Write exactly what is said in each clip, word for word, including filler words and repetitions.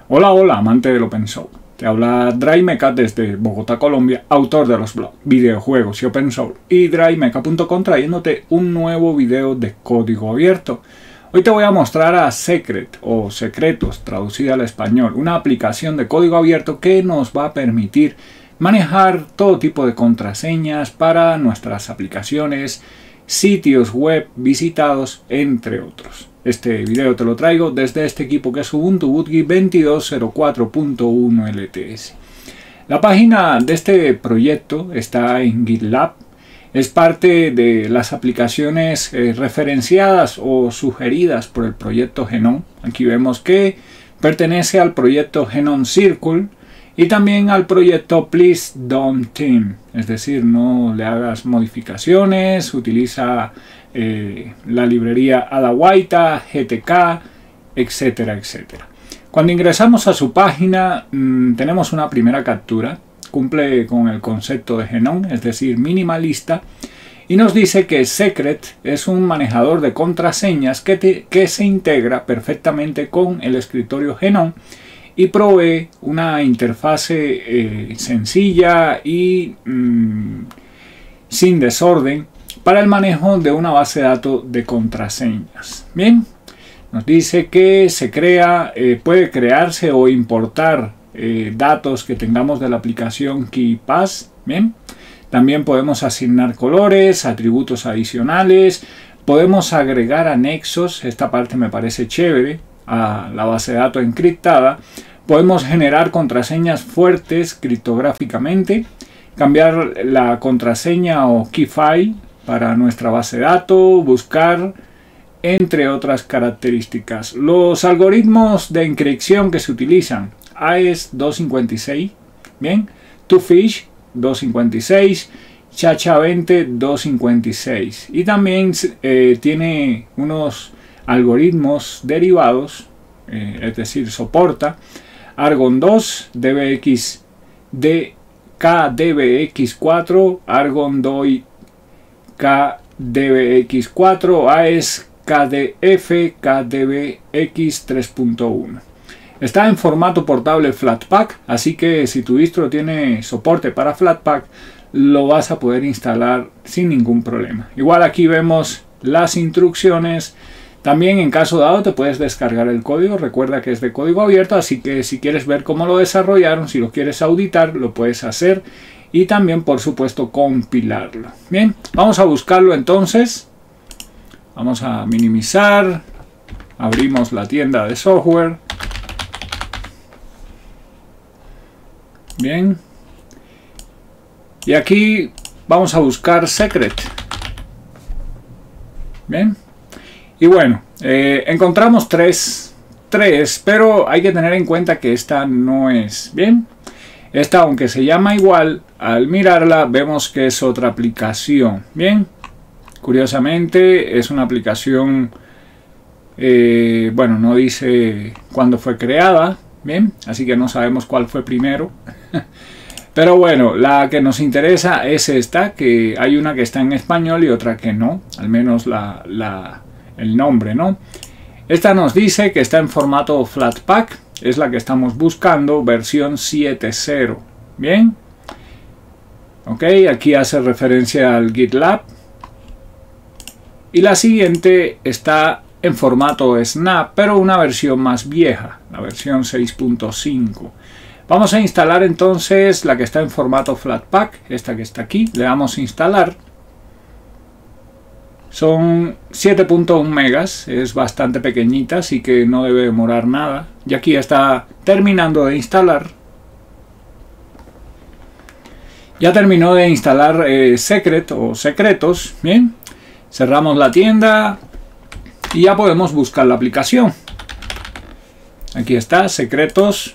Hola, hola, amante del Open Source. Te habla DryMeca desde Bogotá, Colombia, autor de los blogs, videojuegos y Open Source y drymeca punto com, trayéndote un nuevo video de código abierto. Hoy te voy a mostrar a Secret o Secretos, traducida al español, una aplicación de código abierto que nos va a permitir manejar todo tipo de contraseñas para nuestras aplicaciones, sitios web visitados, entre otros. Este video te lo traigo desde este equipo que es Ubuntu Bootgui veintidós cero cuatro punto uno L T S. La página de este proyecto está en GitLab. Es parte de las aplicaciones eh, referenciadas o sugeridas por el proyecto Genome. Aquí vemos que pertenece al proyecto Genome Circle y también al proyecto Please Don't Team. Es decir, no le hagas modificaciones, utiliza eh, la librería Adwaita, G T K, etcétera, etcétera. Cuando ingresamos a su página mmm, tenemos una primera captura. Cumple con el concepto de Genome, es decir, minimalista, y nos dice que Secret es un manejador de contraseñas que, te, que se integra perfectamente con el escritorio Genome y provee una interfase eh, sencilla y mmm, sin desorden para el manejo de una base de datos de contraseñas. Bien, nos dice que se crea, eh, puede crearse o importar Eh, datos que tengamos de la aplicación KeePass. Bien, también podemos asignar colores, atributos adicionales, podemos agregar anexos. Esta parte me parece chévere a la base de datos encriptada. Podemos generar contraseñas fuertes criptográficamente, cambiar la contraseña o key file para nuestra base de datos, buscar, entre otras características. Los algoritmos de encripción que se utilizan: A E S doscientos cincuenta y seis, bien, twofish doscientos cincuenta y seis, Chacha veinte doscientos cincuenta y seis, y también eh, tiene unos algoritmos derivados, eh, es decir, soporta Argon dos, D B X D K D B X cuatro, Argon dos K D B X cuatro, A E S K D F K D B X tres punto uno. Está en formato portable Flatpak, así que si tu distro tiene soporte para Flatpak, lo vas a poder instalar sin ningún problema. Igual aquí vemos las instrucciones. También en caso dado te puedes descargar el código. Recuerda que es de código abierto, así que si quieres ver cómo lo desarrollaron, si lo quieres auditar, lo puedes hacer. Y también, por supuesto, compilarlo. Bien, vamos a buscarlo entonces. Vamos a minimizar. Abrimos la tienda de software. Bien, y aquí vamos a buscar Secret. Bien, y bueno, eh, encontramos tres, tres, pero hay que tener en cuenta que esta no es. Bien, esta, aunque se llama igual, al mirarla vemos que es otra aplicación. Bien, curiosamente es una aplicación, eh, bueno, no dice cuándo fue creada. Bien, así que no sabemos cuál fue primero. Pero bueno, la que nos interesa es esta, que hay una que está en español y otra que no, al menos la, la, el nombre, ¿no? Esta nos dice que está en formato Flatpak, es la que estamos buscando, versión siete punto cero. Bien, ok, aquí hace referencia al GitLab. Y la siguiente está en formato Snap, pero una versión más vieja, la versión seis punto cinco. Vamos a instalar entonces la que está en formato Flatpak, esta que está aquí. Le damos a instalar. Son siete punto uno megas, es bastante pequeñita, así que no debe demorar nada. Y aquí está terminando de instalar. Ya terminó de instalar eh, Secret o Secretos. Bien, cerramos la tienda. Y ya podemos buscar la aplicación. Aquí está, Secretos.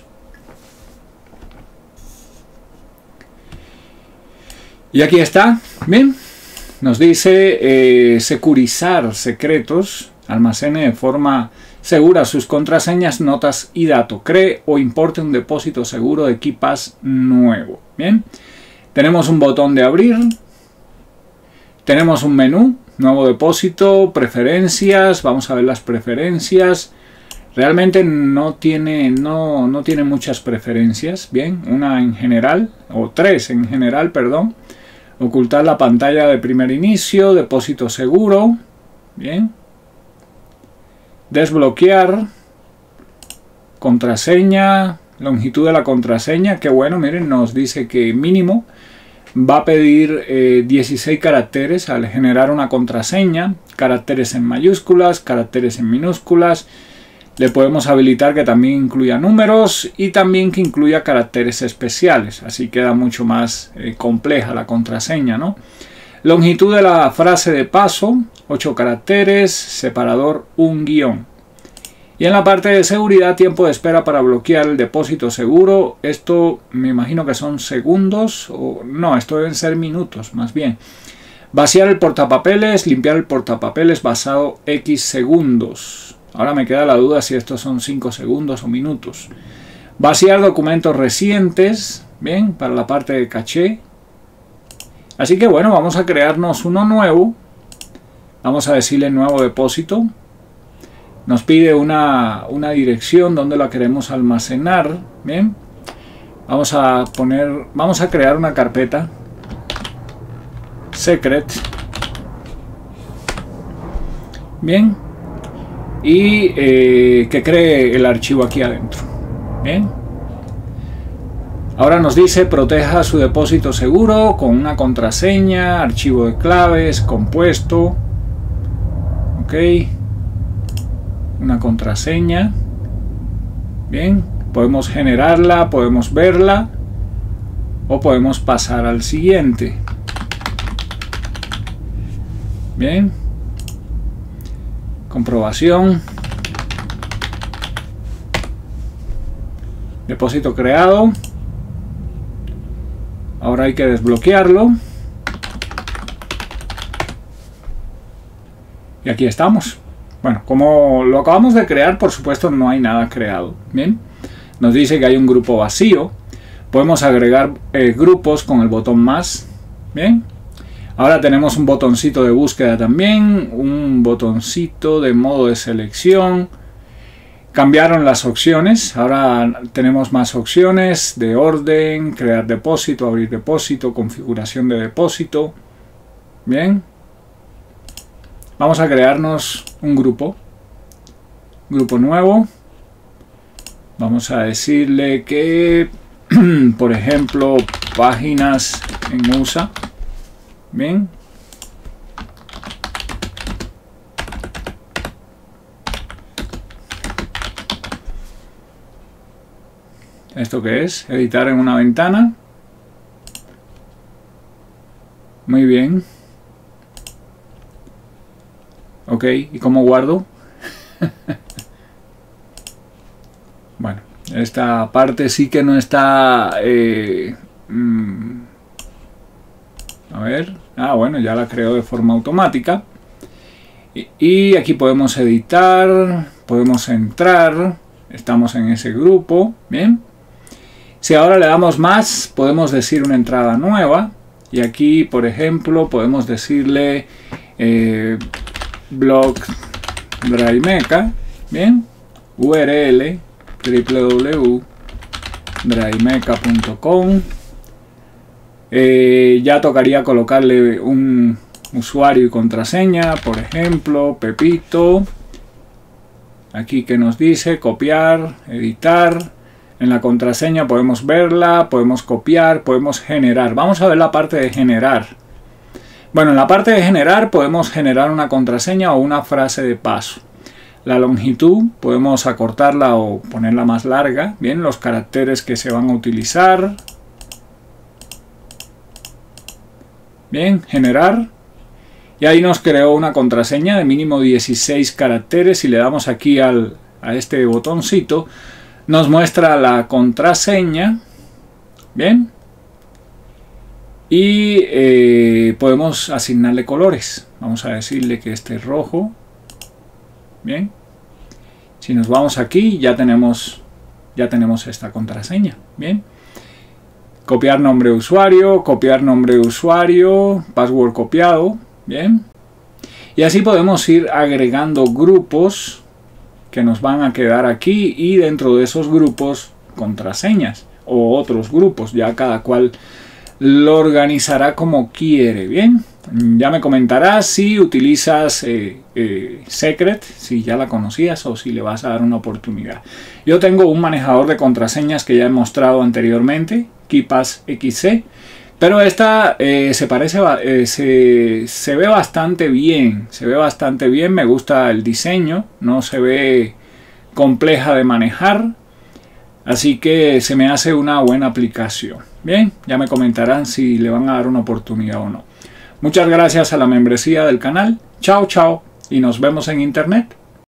Y aquí está. Bien. Nos dice eh, securizar secretos. Almacene de forma segura sus contraseñas, notas y datos. Cree o importe un depósito seguro de KeePass nuevo. Bien. Tenemos un botón de abrir. Tenemos un menú. Nuevo depósito, preferencias, vamos a ver las preferencias, Realmente no tiene, no, no tiene muchas preferencias. Bien, una en general, o tres en general, perdón. Ocultar la pantalla de primer inicio, depósito seguro. Bien. Desbloquear. Contraseña. Longitud de la contraseña. Que bueno, miren, nos dice que mínimo va a pedir eh, dieciséis caracteres al generar una contraseña. Caracteres en mayúsculas, caracteres en minúsculas. Le podemos habilitar que también incluya números y también que incluya caracteres especiales. Así queda mucho más eh, compleja la contraseña, ¿no? Longitud de la frase de paso, ocho caracteres, separador un guión. Y en la parte de seguridad, tiempo de espera para bloquear el depósito seguro. Esto me imagino que son segundos, o no, esto deben ser minutos más bien. Vaciar el portapapeles, limpiar el portapapeles basado X segundos. Ahora me queda la duda si estos son cinco segundos o minutos. Vaciar documentos recientes, bien, para la parte de caché. Así que bueno, vamos a crearnos uno nuevo. Vamos a decirle nuevo depósito. Nos pide una, una dirección donde la queremos almacenar, bien. Vamos a poner, vamos a crear una carpeta secret. Bien. Y eh, que cree el archivo aquí adentro. Bien. Ahora nos dice proteja su depósito seguro con una contraseña, archivo de claves, compuesto. Ok. Una contraseña. Bien. Podemos generarla, podemos verla o podemos pasar al siguiente. Bien. Comprobación. Depósito creado. Ahora hay que desbloquearlo. Y aquí estamos. Bueno, como lo acabamos de crear, por supuesto no hay nada creado. Bien. Nos dice que hay un grupo vacío. Podemos agregar eh, grupos con el botón más. Bien. Ahora tenemos un botoncito de búsqueda también, un botoncito de modo de selección. Cambiaron las opciones, ahora tenemos más opciones de orden, crear depósito, abrir depósito, configuración de depósito. Bien. Vamos a crearnos un grupo, grupo nuevo. Vamos a decirle que, por ejemplo, páginas en U S A. Bien. ¿Esto qué es? Editar en una ventana. Muy bien. Ok, ¿y cómo guardo? Bueno, esta parte sí que no está... Eh, mmm, a ver, ah bueno, ya la creo de forma automática. Y, y aquí podemos editar, podemos entrar, estamos en ese grupo, bien. Si ahora le damos más, podemos decir una entrada nueva. Y aquí, por ejemplo, podemos decirle eh, blog DriveMeca, bien. U R L w w w punto drivemeca punto com. Eh, ya tocaría colocarle un usuario y contraseña, por ejemplo, Pepito. Aquí que nos dice copiar, editar. En la contraseña podemos verla, podemos copiar, podemos generar. Vamos a ver la parte de generar. Bueno, en la parte de generar podemos generar una contraseña o una frase de paso. La longitud podemos acortarla o ponerla más larga. Bien, los caracteres que se van a utilizar. Bien, generar. Y ahí nos creó una contraseña de mínimo dieciséis caracteres. Si le damos aquí al, a este botoncito, nos muestra la contraseña. Bien. Y eh, podemos asignarle colores. Vamos a decirle que este es rojo. Bien. Si nos vamos aquí, ya tenemos, ya tenemos esta contraseña. Bien. Copiar nombre de usuario, copiar nombre de usuario, password copiado, bien. Y así podemos ir agregando grupos que nos van a quedar aquí, y dentro de esos grupos contraseñas o otros grupos, ya cada cual lo organizará como quiere. Bien, ya me comentarás si utilizas eh, eh, Secret, si ya la conocías o si le vas a dar una oportunidad. Yo tengo un manejador de contraseñas que ya he mostrado anteriormente, KeePass X C, pero esta eh, se parece, eh, se, se ve bastante bien, se ve bastante bien, me gusta el diseño, no se ve compleja de manejar, así que se me hace una buena aplicación. Bien, ya me comentarán si le van a dar una oportunidad o no. Muchas gracias a la membresía del canal. Chao, chao, y nos vemos en internet.